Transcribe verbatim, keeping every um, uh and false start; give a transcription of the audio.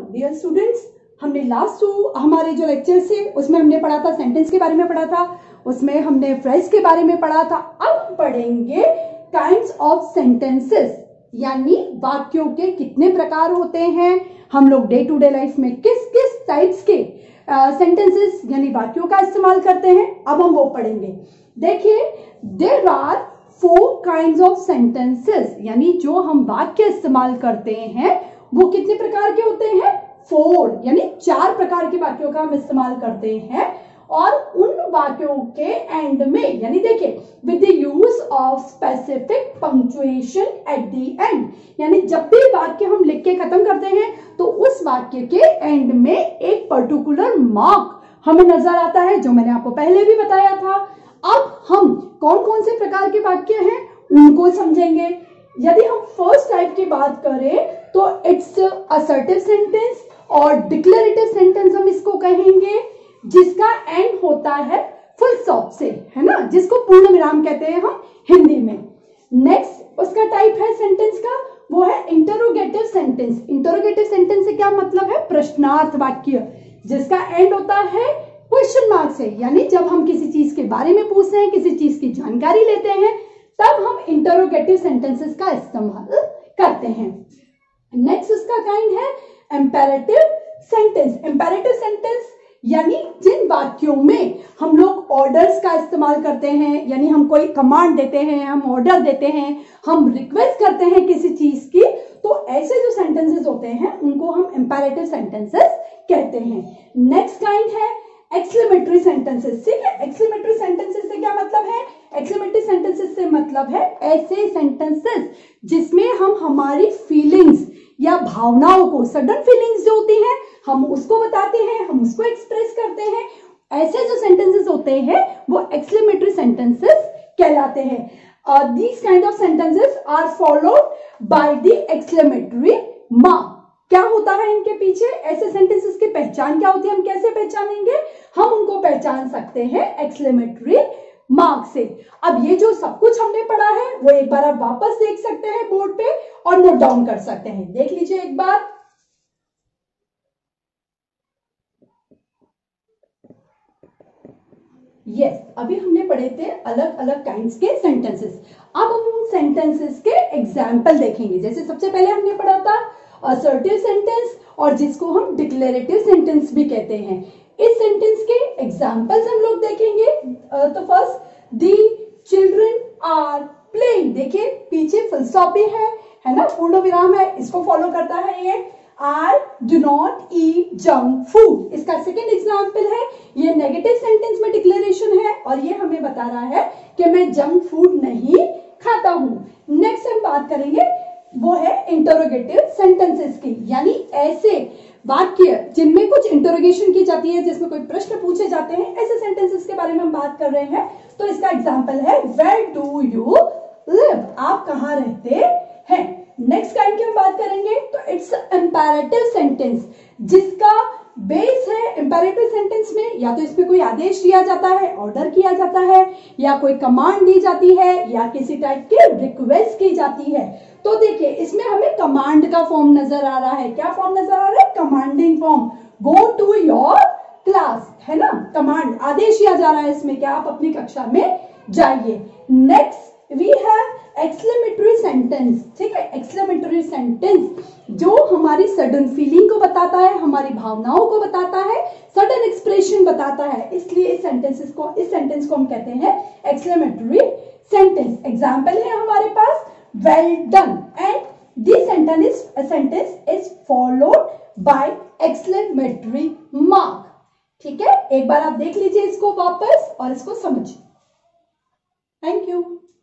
Dear students, हमने last हमारे जो लेक्चर से उसमें हमने पढ़ा था सेंटेंस के बारे में पढ़ा था, उसमें हमने फ्रेज के बारे में पढ़ा था। अब हम पढ़ेंगे काइंड्स ऑफ सेंटेंसेस, यानी वाक्यों के कितने प्रकार होते हैं। हम लोग डे टू डे लाइफ में किस किस टाइप्स के सेंटेंसेस uh, यानी वाक्यों का इस्तेमाल करते हैं, अब हम वो पढ़ेंगे। देखिए, there are four kinds of sentences, यानी जो हम वाक्य इस्तेमाल करते हैं वो कितने प्रकार के होते हैं? फोर, यानी चार प्रकार के वाक्यों का हम इस्तेमाल करते हैं। और उन वाक्यों के एंड में, यानी देखिए, with the use of specific punctuation at the end, यानी जब भी वाक्य हम लिख के खत्म करते हैं तो उस वाक्य के एंड में एक पर्टिकुलर मार्क हमें नजर आता है, जो मैंने आपको पहले भी बताया था। अब हम कौन कौन से प्रकार के वाक्य हैं उनको समझेंगे। यदि हम फर्स्ट टाइप की बात करें तो इट्स असर्टिव सेंटेंस और डिक्लेरेटिव सेंटेंस हम इसको कहेंगे, जिसका एंड होता है फुल स्टॉप से, है ना, जिसको पूर्ण विराम कहते हैं हम हिंदी में। नेक्स्ट उसका टाइप है सेंटेंस का, वो है इंटरोगेटिव सेंटेंस। इंटरोगेटिव सेंटेंस से क्या मतलब है? प्रश्नार्थ वाक्य, जिसका एंड होता है क्वेश्चन मार्क से, यानी जब हम किसी चीज के बारे में पूछते हैं, किसी चीज की जानकारी लेते हैं, तब हम इंटरोगेटिव सेंटेंसेस का इस्तेमाल करते हैं। नेक्स्ट उसका काइंड है इंपेरेटिव सेंटेंस। इंपेरेटिव सेंटेंस यानी जिन वाक्यों में हम लोग ऑर्डर्स का इस्तेमाल करते हैं, यानी हम कोई कमांड देते हैं, हम ऑर्डर देते हैं, हम रिक्वेस्ट करते हैं किसी चीज की, तो ऐसे जो सेंटेंसेस होते हैं उनको हम इंपेरेटिव सेंटेंसेस कहते हैं। नेक्स्ट काइंड है एक्सक्लेमेटरी सेंटेंसेस। ठीक है, एक्सक्लेमेटरी सेंटेंसेस से क्या मतलब है? एक्सक्लेमेटरी सेंटेंसेस से मतलब है ऐसे सेंटेंसेस जिसमें हम हमारी फीलिंग्स या भावनाओं को, सडन फीलिंग्स जो होती हैं, हम उसको बताते हैं, हम उसको एक्सप्रेस करते हैं। ऐसे जो सेंटेंसेस होते हैं वो एक्सक्लेमेटरी सेंटेंसेस कहलाते हैं। These kind of sentences are followed by the exclamatory mark. क्या होता है इनके पीछे? ऐसे सेंटेंसेस की पहचान क्या होती है, हम कैसे पहचानेंगे? हम उनको पहचान सकते हैं एक्सक्लेमेटरी मार्क से। अब ये जो सब कुछ हमने पढ़ा है वो एक बार आप वापस देख सकते हैं बोर्ड पे और नोट डाउन कर सकते हैं। देख लीजिए एक बार। यस yes, अभी हमने पढ़े थे अलग अलग काइंड्स के सेंटेंसेस। अब हम उन सेंटेंसेस के एग्जाम्पल देखेंगे। जैसे सबसे पहले हमने पढ़ा था असर्टिव सेंटेंस, और जिसको हम डिक्लेरेटिव सेंटेंस भी कहते हैं। इस सेंटेंस के एग्जाम्पल्स हम लोग देखेंगे। तो first, the children are playing. देखिए पीछे फुल स्टॉप भी है, है ना, पूर्ण विराम है, इसको फॉलो करता है ये। I do not eat junk food, इसका सेकेंड एग्जाम्पल है। ये नेगेटिव सेंटेंस में डिक्लेरेशन है और ये हमें बता रहा है कि मैं जंक फूड नहीं खाता हूं। नेक्स्ट हम बात करेंगे, वो है इंटरोगेटिव सेंटेंसेस की, यानी ऐसे वाक्य जिनमें कुछ इंटरोगेशन की जाती है, जिसमें कोई प्रश्न पूछे जाते हैं, ऐसे सेंटेंसेस के बारे में हम बात कर रहे हैं। तो इसका एग्जाम्पल है वेयर डू यू लिव, आप कहाँ रहते हैं। नेक्स्ट काइंड की हम बात करेंगे तो इट्स इंपेरेटिव सेंटेंस, जिसका बेस है इंपेरेटिव सेंटेंस में या तो इसमें कोई आदेश दिया जाता है, ऑर्डर किया जाता है, या कोई कमांड दी जाती है, या किसी टाइप की रिक्वेस्ट की जाती है। तो देखिए इसमें हमें कमांड का फॉर्म नजर आ रहा है। क्या फॉर्म नजर आ रहा है? Commanding form. Go to your class, है ना, कमांड, आदेश दिया जा रहा है इसमें, क्या आप अपनी कक्षा में जाइए। Next we have exclamatory sentence. ठीक है, एक्सक्लेमेटरी सेंटेंस जो हमारी सडन फीलिंग को बताता है, हमारी भावनाओं को बताता है, सडन एक्सप्रेशन बताता है, इसलिए इस सेंटेंसेस को इस सेंटेंस को हम कहते हैं एक्सक्लेमेटरी सेंटेंस। एग्जाम्पल है हमारे पास well done, and this sentence sentence is followed by exclamatory mark. ठीक है, एक बार आप देख लीजिए इसको वापस और इसको समझिए। Thank you.